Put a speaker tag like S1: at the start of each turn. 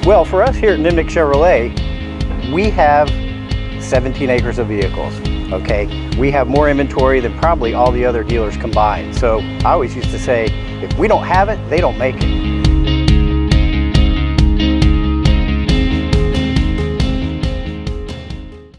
S1: Well, for us here at Nimnicht Chevrolet, we have 17 acres of vehicles, okay? We have more inventory than probably all the other dealers combined. So I always used to say, if we don't have it, they don't make it.